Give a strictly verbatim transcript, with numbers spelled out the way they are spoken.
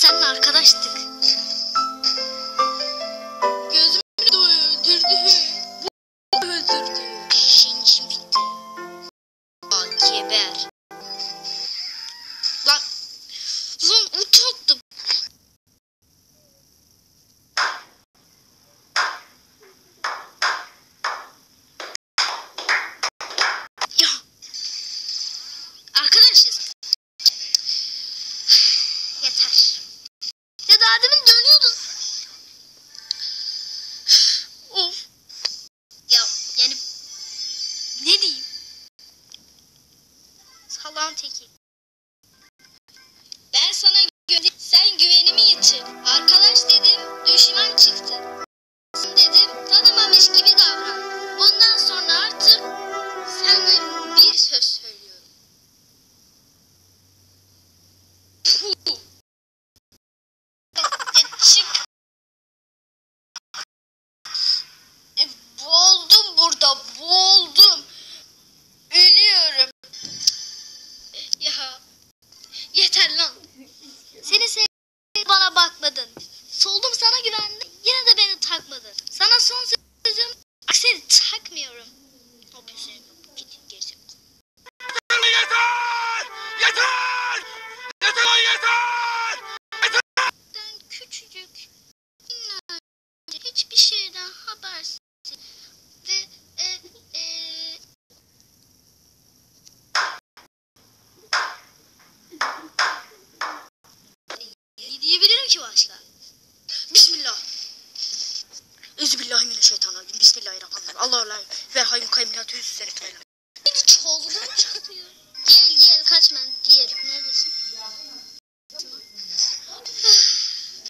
seninle arkadaştık. Gözümü öldürdü. Bu öldürdü. İşin için bitti. Aa, geber. Lan. Lan uçattım. Ya. Arkadaşız. Yeter. Ya daha demin dönüyordun. Of. Ya yani ne diyeyim? Salağın teki. Ben sana güvendim. Sen güvenimi yitir. Arkadaş dedim, düşman çıktı. Dedim, tanımamış gibi davran. Bundan sonra artık sana bir söz söylüyorum. Puh. Çık. E, boğuldum burada, boğuldum. Ölüyorum. Ya yeter lan. Seni sev bana bakmadın. Soldum sana güvendim. Yine de beni takmadın. Sana son sözüm seni takmıyorum. Ne yapıyorsun? Git gerisi. Yeter! Yeter! Yeter yeter! Ben küçücük, minnacık, hiçbir şeyden habersiz ve e, e, ne diyebilirim ki başka? Bismillah. Euzubillahimineşşeytanirracim. Bismillahirrahmanirrahim. Allah'a emanet ve hayyum kayyum la tüzü